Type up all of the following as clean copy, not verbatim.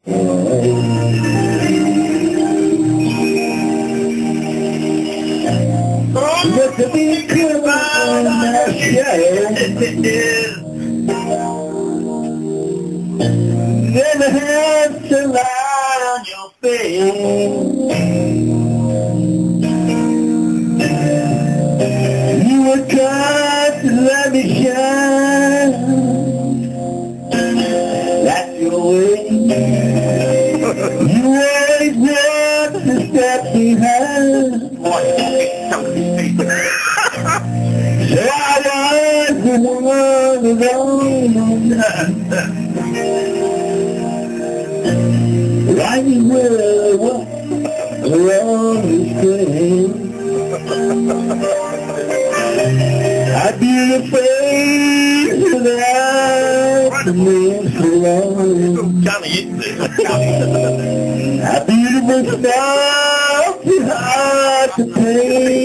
Look at me come on my show. Never had to lie on your face. You were kind to let me shine. That's your way. You always want to step behind. So I was the one alone. Right where I was, along this train. I'd be afraid without the moon so long. I'd be the stuff too hard to pay.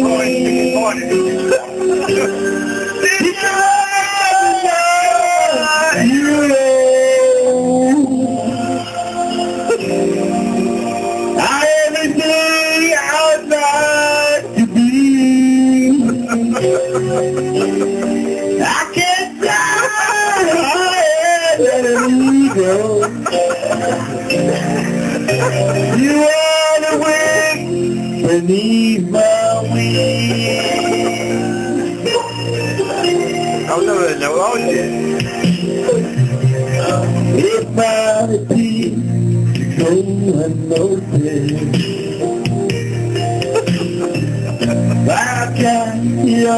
I can't fly higher than an eagle. You are the wind beneath my wings. Oh no, no, oh yeah. It's my teeth to go unnoticed. I got you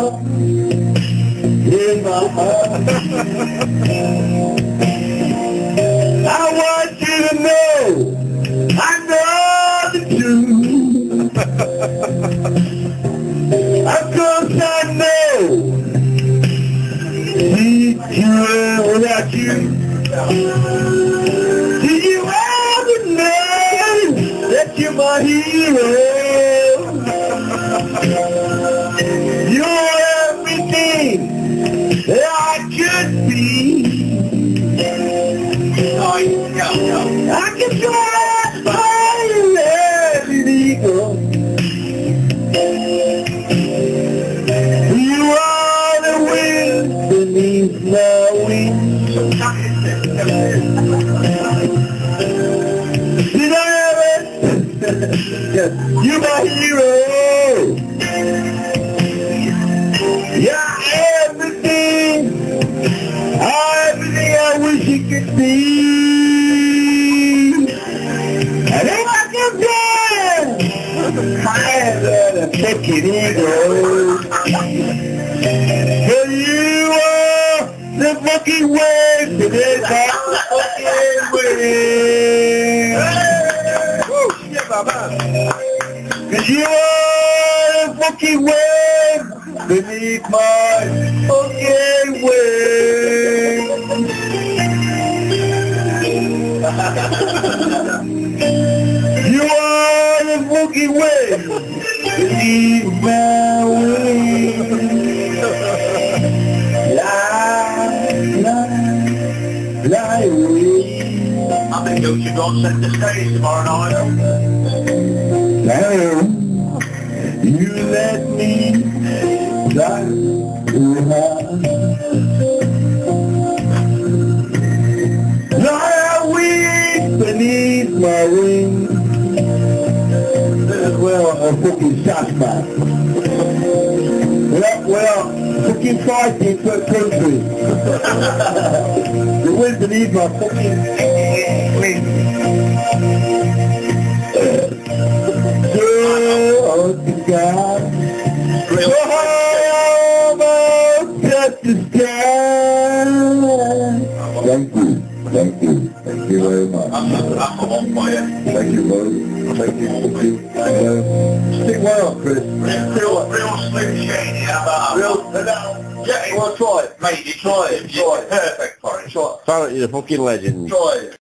in my heart. I want you to know I know the truth. Of course I know need you without you. Do you ever know that you're my hero? You're everything that I could be. I can fly higher than an eagle. You are the wind beneath my wings. Did I ever? You're my hero. Yeah, everything I wish it could be. And if I can dance higher than a fucking eagle. But you are the fucking wave today, the fucking wave. Cause you are the fucking wave beneath my fucking wings. You are the fucking wave beneath my wings. Fly away. I think you should go on 70's tomorrow night. Now, you let me fly too high. Fly away beneath my wings. This is well a fucking shot back. Well, fucking fighting for country. The wind beneath my fucking wings. God, almost touch the sky. Thank you very much. I'm on fire. Thank you, buddy. Thank you. Stick one up, Chris. Real slim shady. Yeah, you want to try it? Mate, you try it. Perfect for it. Try it. Parrot, you're a fucking legend. Try it.